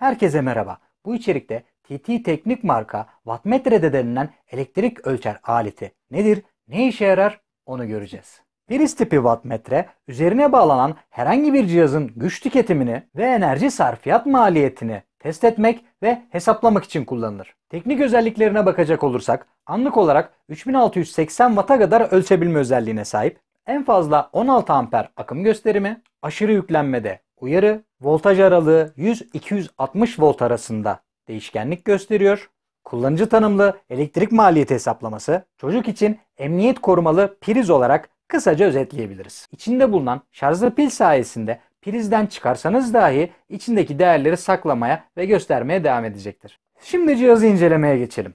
Herkese merhaba. Bu içerikte TT Teknik marka wattmetrede denilen elektrik ölçer aleti nedir, ne işe yarar onu göreceğiz. Priz tipi wattmetre üzerine bağlanan herhangi bir cihazın güç tüketimini ve enerji sarfiyat maliyetini test etmek ve hesaplamak için kullanılır. Teknik özelliklerine bakacak olursak anlık olarak 3680 Watt'a kadar ölçebilme özelliğine sahip, en fazla 16 amper akım gösterimi, aşırı yüklenmede uyarı, voltaj aralığı 100-260 volt arasında değişkenlik gösteriyor. Kullanıcı tanımlı elektrik maliyeti hesaplaması, çocuk için emniyet korumalı priz olarak kısaca özetleyebiliriz. İçinde bulunan şarjlı pil sayesinde prizden çıkarsanız dahi içindeki değerleri saklamaya ve göstermeye devam edecektir. Şimdi cihazı incelemeye geçelim.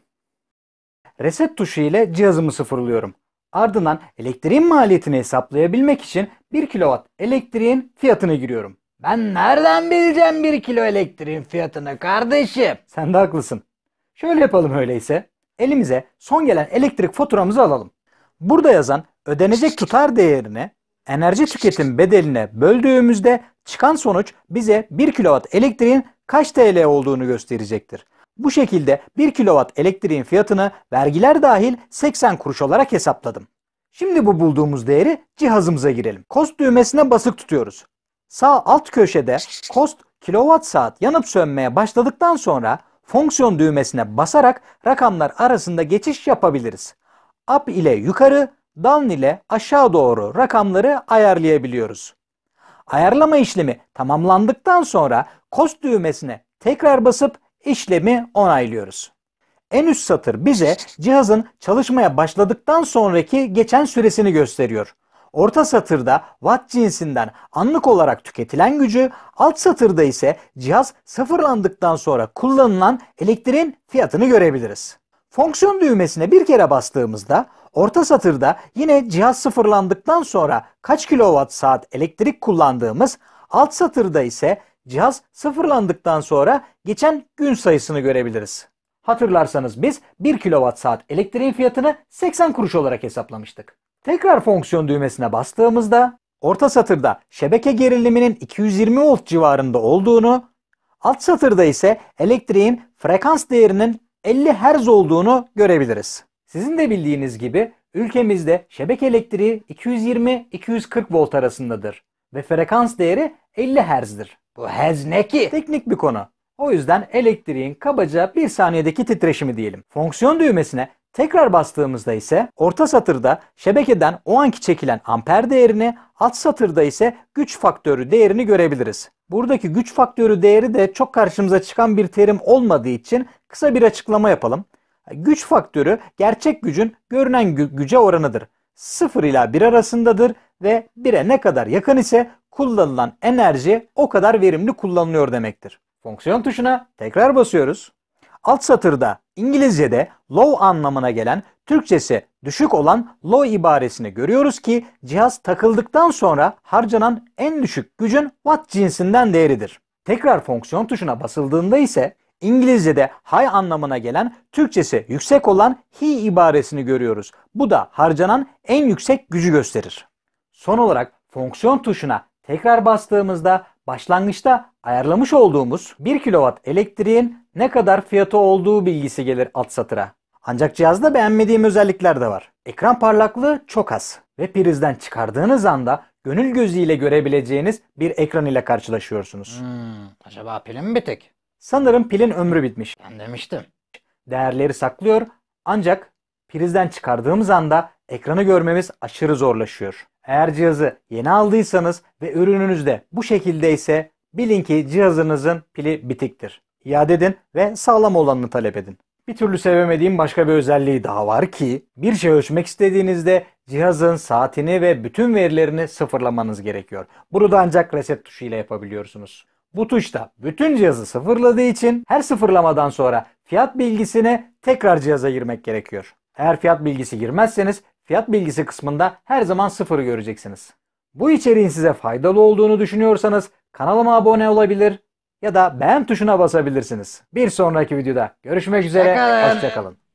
Reset tuşu ile cihazımı sıfırlıyorum. Ardından elektriğin maliyetini hesaplayabilmek için 1 kW elektriğin fiyatını giriyorum. Ben nereden bileceğim 1 kilo elektriğin fiyatını kardeşim? Sen de haklısın. Şöyle yapalım öyleyse. Elimize son gelen elektrik faturamızı alalım. Burada yazan ödenecek tutar değerini enerji tüketim bedeline böldüğümüzde çıkan sonuç bize 1 kW elektriğin kaç TL olduğunu gösterecektir. Bu şekilde 1 kW elektriğin fiyatını vergiler dahil 80 kuruş olarak hesapladım. Şimdi bu bulduğumuz değeri cihazımıza girelim. Cost düğmesine basık tutuyoruz. Sağ alt köşede Cost kilowatt saat yanıp sönmeye başladıktan sonra fonksiyon düğmesine basarak rakamlar arasında geçiş yapabiliriz. Up ile yukarı, down ile aşağı doğru rakamları ayarlayabiliyoruz. Ayarlama işlemi tamamlandıktan sonra Cost düğmesine tekrar basıp işlemi onaylıyoruz. En üst satır bize cihazın çalışmaya başladıktan sonraki geçen süresini gösteriyor. Orta satırda watt cinsinden anlık olarak tüketilen gücü, alt satırda ise cihaz sıfırlandıktan sonra kullanılan elektriğin fiyatını görebiliriz. Fonksiyon düğmesine bir kere bastığımızda orta satırda yine cihaz sıfırlandıktan sonra kaç kilowatt saat elektrik kullandığımız, alt satırda ise cihaz sıfırlandıktan sonra geçen gün sayısını görebiliriz. Hatırlarsanız biz 1 kilowatt saat elektriğin fiyatını 80 kuruş olarak hesaplamıştık. Tekrar fonksiyon düğmesine bastığımızda orta satırda şebeke geriliminin 220 volt civarında olduğunu, alt satırda ise elektriğin frekans değerinin 50 Hz olduğunu görebiliriz. Sizin de bildiğiniz gibi ülkemizde şebeke elektriği 220-240 volt arasındadır ve frekans değeri 50 Hz'dir. Bu Hz ne ki? Teknik bir konu. O yüzden elektriğin kabaca 1 saniyedeki titreşimi diyelim. Fonksiyon düğmesine tekrar bastığımızda ise orta satırda şebekeden o anki çekilen amper değerini, alt satırda ise güç faktörü değerini görebiliriz. Buradaki güç faktörü değeri de çok karşımıza çıkan bir terim olmadığı için kısa bir açıklama yapalım. Güç faktörü gerçek gücün görünen güce oranıdır. 0 ila 1 arasındadır ve 1'e ne kadar yakın ise kullanılan enerji o kadar verimli kullanılıyor demektir. Fonksiyon tuşuna tekrar basıyoruz. Alt satırda İngilizce'de low anlamına gelen, Türkçesi düşük olan low ibaresini görüyoruz ki cihaz takıldıktan sonra harcanan en düşük gücün watt cinsinden değeridir. Tekrar fonksiyon tuşuna basıldığında ise İngilizce'de high anlamına gelen, Türkçesi yüksek olan he ibaresini görüyoruz. Bu da harcanan en yüksek gücü gösterir. Son olarak fonksiyon tuşuna tekrar bastığımızda başlangıçta ayarlamış olduğumuz 1 kW elektriğin ne kadar fiyatı olduğu bilgisi gelir alt satıra. Ancak cihazda beğenmediğim özellikler de var. Ekran parlaklığı çok az ve prizden çıkardığınız anda gönül gözüyle görebileceğiniz bir ekran ile karşılaşıyorsunuz. Acaba pilim bitik? Sanırım pilin ömrü bitmiş. Ben demiştim. Değerleri saklıyor ancak prizden çıkardığımız anda ekranı görmemiz aşırı zorlaşıyor. Eğer cihazı yeni aldıysanız ve ürününüz de bu şekildeyse bilin ki cihazınızın pili bitiktir. İade edin ve sağlam olanını talep edin. Bir türlü sevemediğim başka bir özelliği daha var ki bir şey ölçmek istediğinizde cihazın saatini ve bütün verilerini sıfırlamanız gerekiyor. Bunu da ancak reset tuşu ile yapabiliyorsunuz. Bu tuşta bütün cihazı sıfırladığı için her sıfırlamadan sonra fiyat bilgisini tekrar cihaza girmek gerekiyor. Eğer fiyat bilgisi girmezseniz fiyat bilgisi kısmında her zaman sıfırı göreceksiniz. Bu içeriğin size faydalı olduğunu düşünüyorsanız kanalıma abone olabilir ya da beğen tuşuna basabilirsiniz. Bir sonraki videoda görüşmek üzere. Hoşça kalın.